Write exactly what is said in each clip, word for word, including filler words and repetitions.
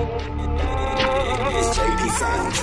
It's J D Sound.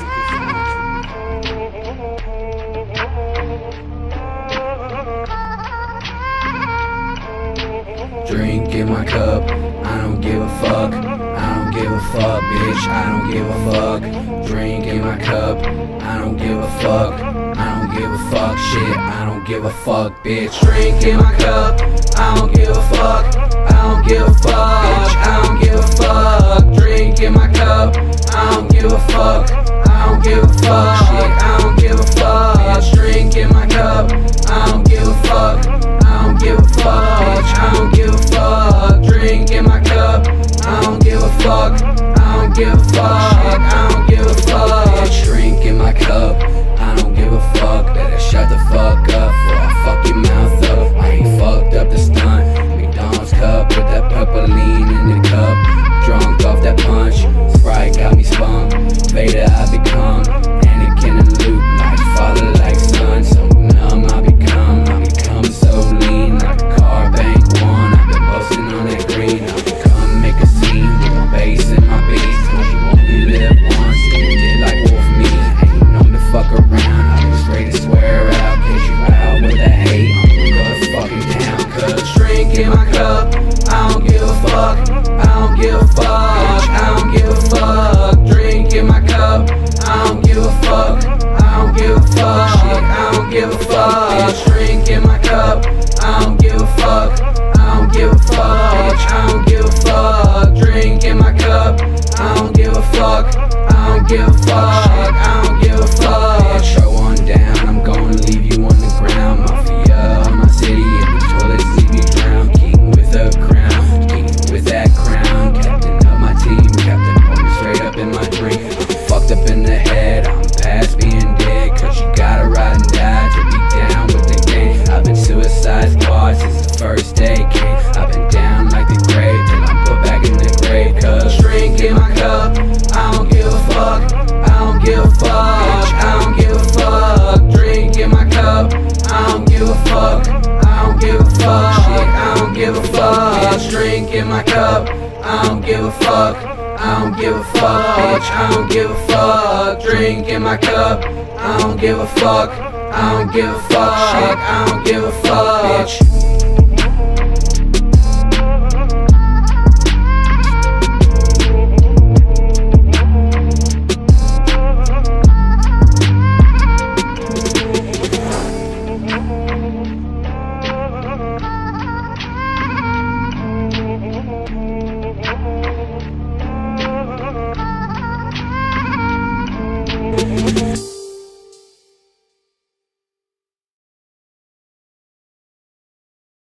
Drink in my cup, I don't give a fuck. I don't give a fuck, bitch, I don't give a fuck. Drink in my cup, I don't give a fuck. I don't give a fuck, shit, I don't give a fuck, bitch. Drink in my cup, I don't give a fuck. I don't give a fuck, bitch, I don't give a fuck. Drink in my cup, I don't give a fuck. I don't give a fuck, shit, I don't give a fuck, bitch. Drink in my cup, I don't give a fuck. I don't give a fuck, bitch, I don't give a fuck. Drink in my cup, I don't give a fuck. I don't give a fuck, shit, I don't give a fuck, bitch. Drink in my cup, I don't give a fuck. Better shut the fuck up before I fuck your mouth up. I ain't fucked up the stunt. McDonald's cup with that purple lean in the cup. Drunk off that punch, Sprite got me spun. Vader I become, Anakin and Luke, like father, like son. So numb I become, I become so lean, like a car bank one. I've been busting on that green. I become make a scene with a bass in my beats. Cause you only live once, and you did like wolf me. Ain't known to fuck around, I was ready to swear out. Catch you out with that hate, I'm gonna go to fucking town. Cause drink in my cup, I don't give a fuck. I don't give a fuck, I don't give a fuck. Drink in my cup, I don't give a fuck. I don't give a fuck, shit, I don't give a fuck. Bitch, drink in my cup, I don't give a fuck. I don't give a fuck, bitch, I don't give a fuck. Drink in my cup, I don't give a fuck. I don't give a fuck, shit, I don't give a fuck. Bitch, throw on down, I'm gonna leave you on the ground. Mafia on my city, and the toilets leave you drowned. King with a crown, king with that crown. Captain of my team, captain walking straight up in my dream. I'm fucked up in the head, I'm past being dead. Cause you gotta ride and die to be down with the game. I've been suicide squad since the first day came. I've been down like the grave till I'm put back in the grave. Cause drink in my cup, I don't give a fuck. I don't give a fuck, bitch, I don't give a fuck. Drink in my cup, I don't give a fuck. I don't give a fuck, shit, I don't give a fuck. Bitch, drink in my cup, I don't give a fuck. I don't give a fuck, bitch, I don't give a fuck. Drink in my cup, I don't give a fuck. I don't give a fuck, shit, I don't give a fuck, bitch.